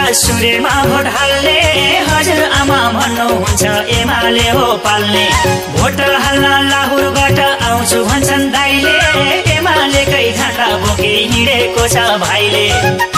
सासुरेमा vote हाल्ने हजुरआमा भन्नुहुन्छ एमाले हो पाल्ने। भोट हाल्न लाहुरबाट आउँछु भन्छन् दाइले, एमालेकै झण्डा बोके हिँडेको छ भाइले।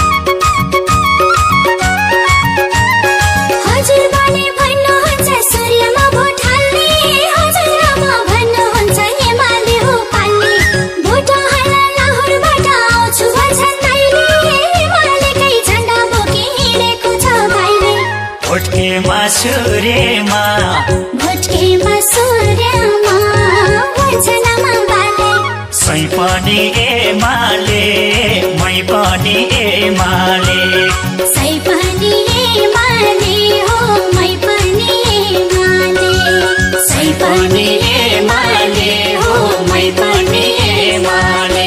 मासुरेमा भोटके मासुरेमा वचनमा बाले सै पनि एमाले मै पनि एमाले सै पनि एमाले हो मै पनि एमाले सै पनि एमाले हो मै पनि एमाले।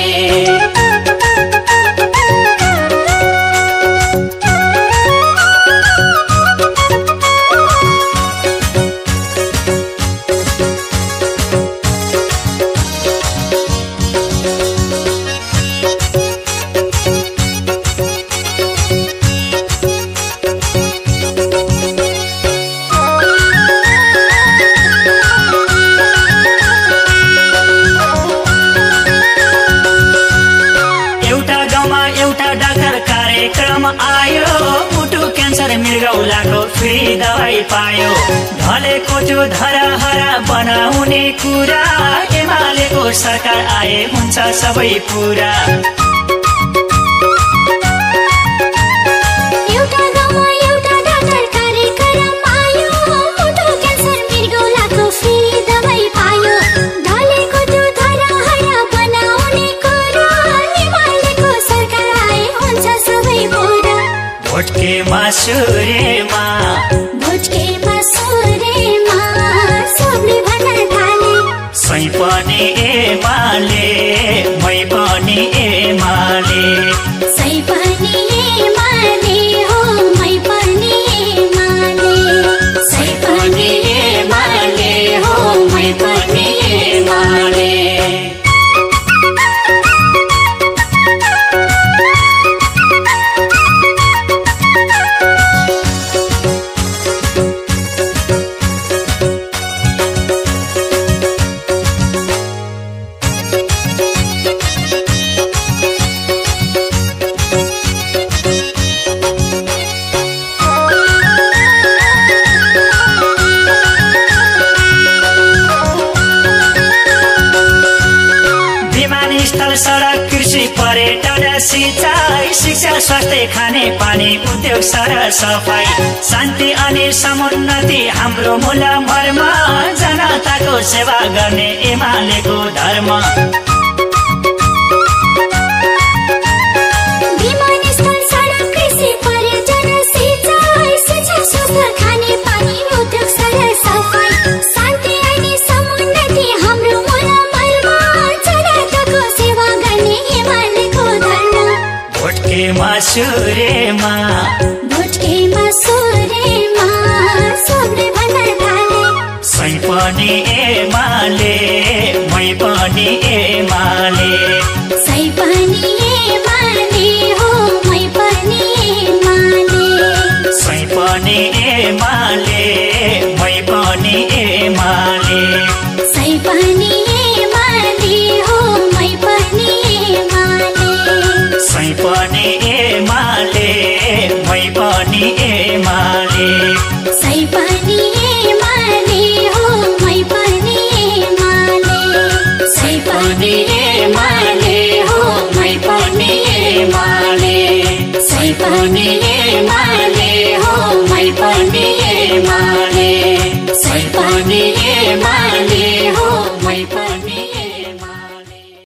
आयो मुटु क्यान्सर मृगौलाको फ्री दवाई पायो। ढलेको त्यो धराहरा बनाउने कुरा एमालेको सरकार आए हुन्छ सबै पुरा। भोटके मासुरेमा भोटके मासुरेमा सबले भन्न थाले सै पनि एमाले मै पनि एमाले सै पनि एमाले हो मै पनि एमाले सै पनि एमाले हो मै पनि एमाले। सडक कृषि पर्यटन सिंचाई शिक्षा स्वास्थ्य खाने पानी उद्योग सरसफाई शान्ति अनि समुन्नति हाम्रो मूल मर्म जनताको सेवा गर्ने एमालेको धर्म। मासुरेमा भोटके मासुरेमा सबले भन्न थाले सै पनि एमाले मै पनि एमाले सै पनि एमाले हो मै पनि एमाले सै पनि एमाले मै पनि एमाले सै पनि एमाले हो मै पनि एमाले सै पनि एमाले मै पनि एमाले सै पनि एमाले हो मै पनि एमाले सै पनि एमाले हो मै पनि एमाले सै पनि एमाले हो मै पनि एमाले सै पनि एमाले